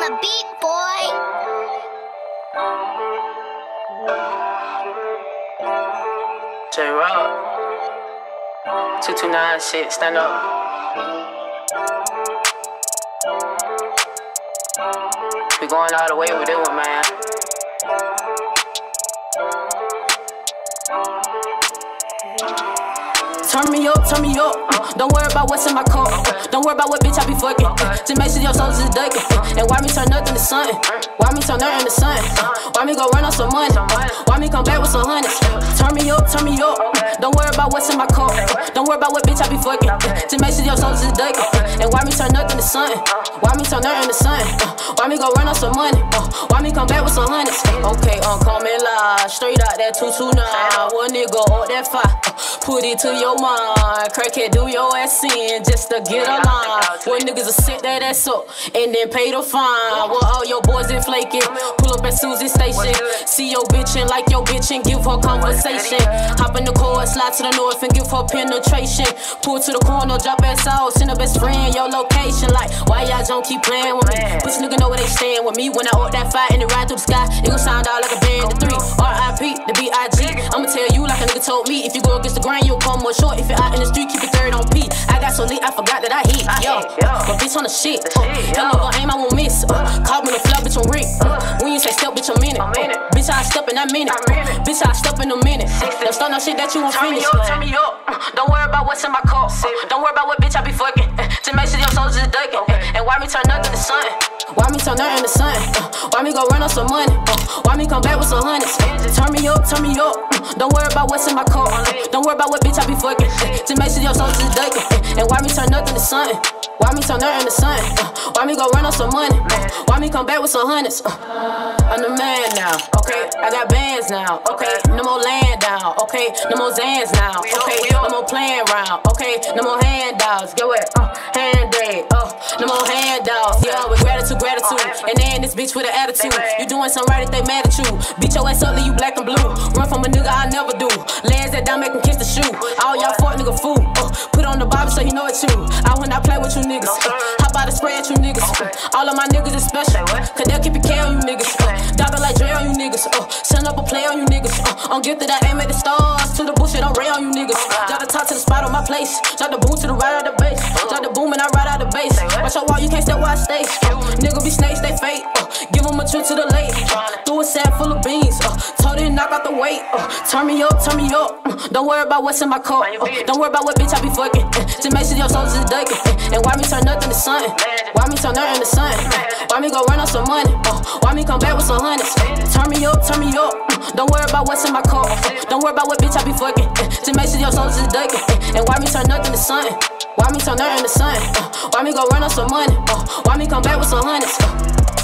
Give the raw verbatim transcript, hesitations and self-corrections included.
on the beat, boy. J-Rock two two nine shit, stand up. We going all the way with this one, man. Turn me up, turn me up. Don't worry about what's in my cup. Don't worry about what bitch I be fucking. Just make sure your soul is ducking. And why me turn nothing to something? Why me turn nothing to something? Why me go run on some money? Why me come back with some hundreds? Turn me up, turn me up. Don't worry about what's in my cup. Don't worry about what bitch I be fucking. Just make sure your soul is ducking. And why me turn nothing to something? Why me turn nothing to something? Why me go run on some money? Why me come back with some hundreds? Okay, I'm coming live, straight out that two two nine. One nigga up that five. Put it to your mind, crackhead, do your ass in just to get a line. What niggas will set that ass up and then pay the fine. Well, all your boys in flaking, pull up at Susie's station. See your bitch and like your bitch and give her conversation. Hop in the car, slide to the north and give her penetration. Pull to the corner, drop ass out, send her best friend your location. Like, why y'all don't keep playing with me? Bitch nigga know where they stand with me. When I order that fire and it ride through the sky, it gon' sound out like a band of three. R I P, the B I G. I'ma tell you like a nigga told me. If you go against the grain, you'll come more short. If you're out in the street, keep it third on P. I got so lit, I forgot that I hit. Yo, but bitch on the shit. Uh, hell of a aim, I won't miss. Uh, call me the flood, bitch, on Rick. Uh, when you say step, bitch, I'm in it. Uh, bitch, I step in that minute. Uh, bitch, I step in a minute. Don't start no shit that you won't finish. Turn me up, uh, don't worry about what's in my cup. Uh, don't worry about what bitch I be fucking. Uh, just make sure your soul is ducking. Uh, and why me turn nothing to something? Why me turn nothing to something? Uh, why me go run on some money? Uh, why me come back with some hundreds? Turn me up, turn me up. Uh, don't worry about what's in my cup. Uh, don't worry about what bitch I be fucking. Uh, just make sure your soul is ducking. Uh, and why me turn nothing to something? Why me turn nothing to something? Uh, why me go run on some money? Uh, why me come back with some hundreds? Uh, I'm the man now, okay? I got bands now, okay? No more laying down, okay? No more Zans now, okay? No more playing around, okay? No more handouts, get what? Uh, hand day, uh, no more handouts, yeah, with gratitude, gratitude. And then this bitch with an attitude. You doing something right if they mad at you. Beat your ass up, leave you black and blue. Run from a nigga I never do. Legs that down, make him kiss the shoe. All y'all fuck nigga fool. Uh, put on the Bobby so you know it's you. I when I play with you niggas. Uh, how about to spray at you niggas? Uh, all of my niggas is special. Cause they'll keep it K on you niggas. Uh, Doctor like Dre on you niggas. Uh, send up a play on you niggas. Uh, I'm gifted, I aim at the stars. To the bullshit, I'm Ray on you niggas. Drop the top to the spot on my place. Drop the boom to the right out the base. Drop the boom and I ride out the base. Watch your wall, you can't step where I stay. Uh, nigga be snakes, they fake. Uh, give them a trip to the lake. Uh, threw a sack full of beans. Uh, told it knock out the weight. Uh, turn me up, turn me up. Uh, don't worry about what's in my cup. Uh, don't worry about what bitch I be fucking. Uh, just make sure your soul is ducking. Uh, and why me turn nothing to something? Why me turn nothing to something? Uh, why me go run on some money? Uh, why me come back with some hundreds? Turn me up, turn me up. Uh, don't worry about what's in my cup. Uh, don't worry about what bitch I be fucking. Uh, just make sure your soul is ducking. Uh, and why me turn nothing to something? Why me turn nothing to something? Uh, why me go run on some money? Uh, why me come back with some hundreds? Uh,